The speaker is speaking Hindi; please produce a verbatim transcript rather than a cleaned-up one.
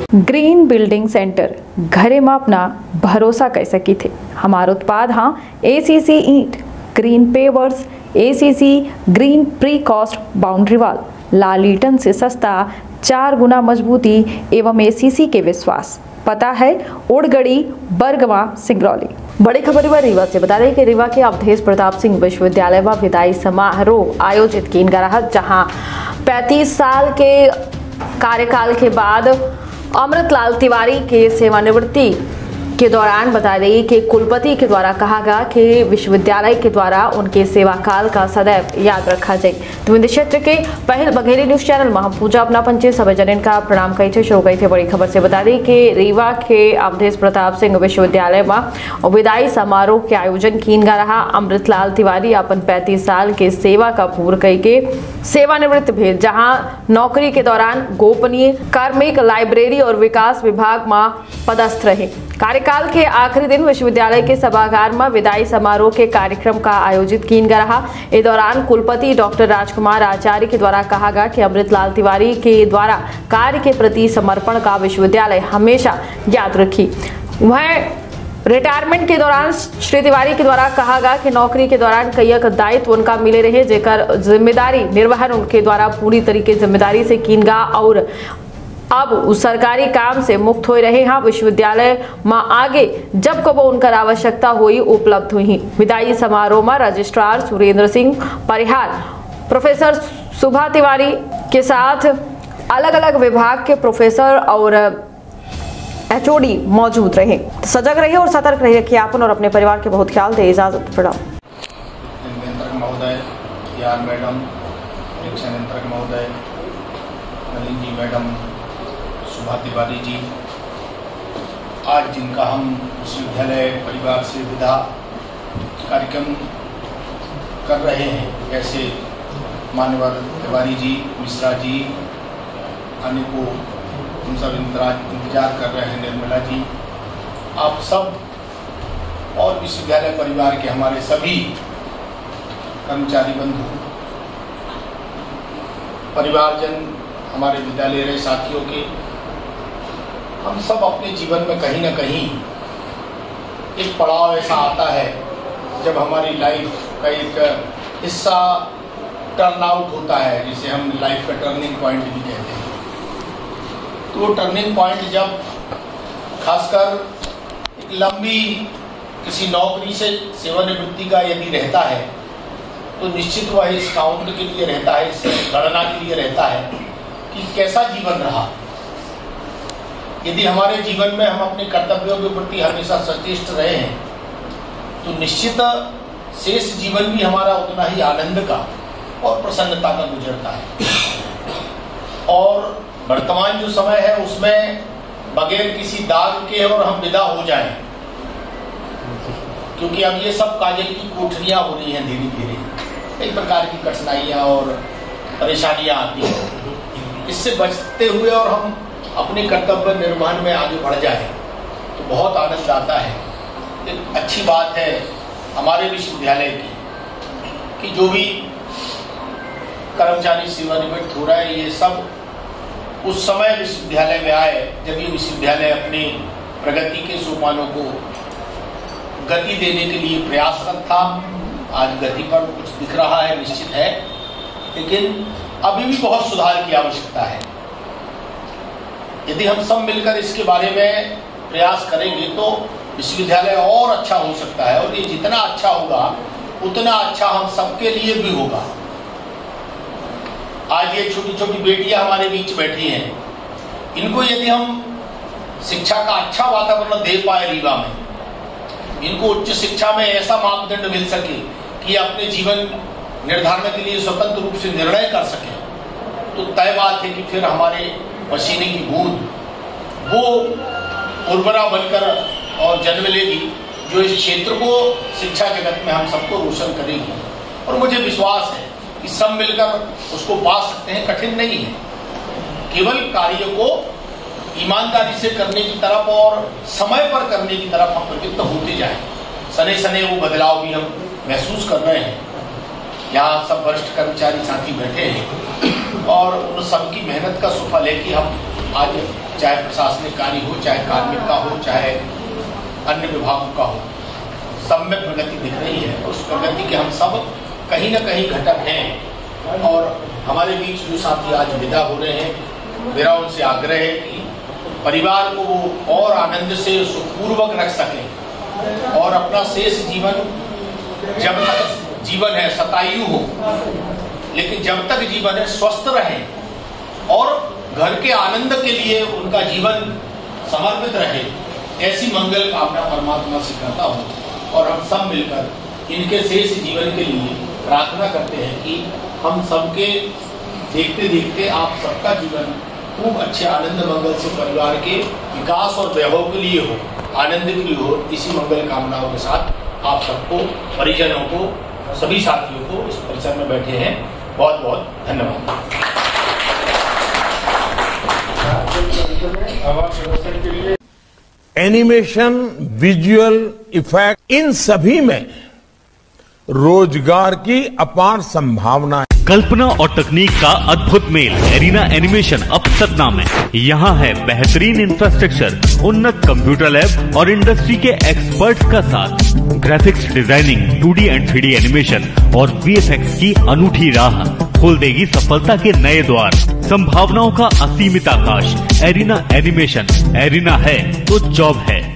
ग्रीन बिल्डिंग सेंटर घरे में अपना भरोसा कर सकी थे। हमारा उत्पाद हाँ एसीसी ईंट, green pavers, ACC green pre cast boundary wall, लाल ईटन से सस्ता, चार गुना मजबूती एवं एसीसी के विश्वास। पता है ओड़गड़ी, बरगवा, सिंगरौली। बड़ी खबर हुआ रीवा से। बता दें कि रीवा के अवधेश प्रताप सिंह विश्वविद्यालय में विदाई समारोह आयोजित किया गया रहा, जहां पैंतीस साल के कार्यकाल के बाद अमृतलाल तिवारी के सेवानिवृत्ति के दौरान बता दें कि कुलपति के द्वारा कहा गया कि विश्वविद्यालय के द्वारा उनके सेवा काल का सदैव याद रखा जाए। तो क्षेत्र के पहल बघेरी न्यूज चैनल में हम पूजा अपना पंचे सभी जन का प्रणाम कही थे शुरू कही थे। बड़ी खबर से बता दें कि रीवा के अवधेश प्रताप सिंह विश्वविद्यालय में विदाई समारोह के आयोजन किया गया रहा। अमृतलाल तिवारी अपन पैंतीस साल के सेवा का पूर्ण कई के सेवानिवृत्त भेज, जहाँ नौकरी के दौरान गोपनीय, कार्मिक, लाइब्रेरी और विकास विभाग में पदस्थ रहे। कार्यकाल के आखिरी दिन विश्वविद्यालय के सभागार में विदाई समारोह के कार्यक्रम का आयोजित किया गया रहा। इस दौरान कुलपति डॉक्टर राजकुमार आचार्य के द्वारा कहा गया कि अमृतलाल तिवारी के द्वारा कार्य के प्रति समर्पण का विश्वविद्यालय हमेशा याद रखी। वह रिटायरमेंट के दौरान श्री तिवारी के द्वारा कहा गया कि नौकरी के दौरान कई दायित्व उनका मिले रहे, जेकर जिम्मेदारी निर्वहन उनके द्वारा पूरी तरीके जिम्मेदारी से किया गया और अब उस सरकारी काम से मुक्त हो रहे हैं। विश्वविद्यालय में आगे जब कबो उनकर आवश्यकता हुई उपलब्ध हुई। विदाई समारोह में रजिस्ट्रार सुरेंद्र सिंह परिहार, प्रोफेसर सुभा तिवारी के साथ अलग अलग विभाग के प्रोफेसर और एचओडी मौजूद रहे। सजग रहिए और सतर्क रहिए कि आपन और अपने परिवार के बहुत ख्याल दे। इजाजत प्रणाम। महोदय, यार मैडम, परीक्षा नियंत्रक महोदय, नलिन जी मैडम, सुभा तिवारी जी, आज जिनका हम विश्वविद्यालय परिवार से विदा कार्यक्रम कर रहे हैं, ऐसे मान्यवर तिवारी जी, मिश्रा जी, अन्य को हम सब इंतजार कर रहे हैं, निर्मला जी, आप सब और विश्वविद्यालय परिवार के हमारे सभी कर्मचारी बंधु, परिवारजन, हमारे विद्यालय रहे साथियों के, हम सब अपने जीवन में कहीं ना कहीं एक पड़ाव ऐसा आता है जब हमारी लाइफ का एक हिस्सा टर्न आउट होता है, जिसे हम लाइफ का टर्निंग पॉइंट भी कहते हैं। तो वो टर्निंग पॉइंट जब खासकर एक लंबी किसी नौकरी से सेवानिवृत्ति का यदि रहता है, तो निश्चित वह इस काउंट के लिए रहता है, इस गणना के लिए रहता है कि कैसा जीवन रहा। यदि हमारे जीवन में हम अपने कर्तव्यों के प्रति हमेशा सचेष्ट रहे हैं, तो निश्चित शेष जीवन भी हमारा उतना ही आनंद का और प्रसन्नता का गुजरता है। और वर्तमान जो समय है उसमें बगैर किसी दाग के और हम विदा हो जाएं, क्योंकि अब ये सब काजल की कोठरियां हो रही हैं, धीरे धीरे कई प्रकार की कठिनाइयां और परेशानियां आती हैं। इससे बचते हुए और हम अपने कर्तव्य निर्वहन में आगे बढ़ जाए तो बहुत आनंद आता है। एक अच्छी बात है हमारे विश्वविद्यालय की कि जो भी कर्मचारी सेवानिवृत्त हो रहा है, ये सब उस समय विश्वविद्यालय में आए जब ये विश्वविद्यालय अपनी प्रगति के सोपानों को गति देने के लिए प्रयासरत था। आज गति पर कुछ दिख रहा है, निश्चित है, लेकिन अभी भी बहुत सुधार की आवश्यकता है। यदि हम सब मिलकर इसके बारे में प्रयास करेंगे तो विश्वविद्यालय और अच्छा हो सकता है, और ये जितना अच्छा होगा उतना अच्छा हम सबके लिए भी होगा। आज ये छोटी छोटी बेटियां हमारे बीच बैठी हैं, इनको यदि हम शिक्षा का अच्छा वातावरण दे पाए रीवा में, इनको उच्च शिक्षा में ऐसा मापदंड मिल सके कि अपने जीवन निर्धारण के लिए स्वतंत्र रूप से निर्णय कर सके, तो तय बात है कि फिर हमारे पसीने की बूंद वो उर्वरा बनकर और जन्म लेगी, जो इस क्षेत्र को शिक्षा जगत में हम सबको रोशन करेगी। और मुझे विश्वास है कि सब मिलकर उसको पा सकते हैं। कठिन नहीं है, केवल कार्य को ईमानदारी से करने की तरफ और समय पर करने की तरफ हम प्रवृत्त होते जाएं। सने सने वो बदलाव भी हम महसूस कर रहे हैं। यहाँ सब वरिष्ठ कर्मचारी साथी बैठे हैं और उन सबकी मेहनत का सुफल है कि हम आज चाहे प्रशासनिक कार्य हो, चाहे कार्मिक का हो, चाहे अन्य विभागों का हो, सब में प्रगति दिख रही है। उस प्रगति के हम सब कहीं ना कहीं घटक हैं। और हमारे बीच जो साथी आज विदा हो रहे हैं, मेरा उनसे आग्रह है कि परिवार को वो और आनंद से सुखपूर्वक रख सकें और अपना शेष जीवन, जब तक जीवन है शतायु हो, लेकिन जब तक जीवन है स्वस्थ रहें और घर के आनंद के लिए उनका जीवन समर्पित रहे, ऐसी मंगल कामना परमात्मा से करता हूँ। और हम सब मिलकर इनके शेष जीवन के लिए प्रार्थना करते हैं कि हम सबके देखते देखते आप सबका जीवन खूब अच्छे आनंद मंगल से परिवार के विकास और वैभव के लिए हो, आनंद के लिए हो। इसी मंगल कामनाओं के साथ आप सबको, परिजनों को, सभी साथियों को इस परिसर में बैठे हैं बहुत बहुत धन्यवाद। एनिमेशन, विजुअल इफेक्ट, इन सभी में रोजगार की अपार संभावना है। कल्पना और तकनीक का अद्भुत मेल एरिना एनिमेशन अब सतना में। यहाँ है बेहतरीन इंफ्रास्ट्रक्चर, उन्नत कंप्यूटर लैब और इंडस्ट्री के एक्सपर्ट्स का साथ। Graphics designing, two D and three D animation और वी एफ एक्स की अनूठी राह खोल देगी सफलता के नए द्वार। संभावनाओं का असीमित आकाश। एरिना एनिमेशन, एरिना है तो जॉब है।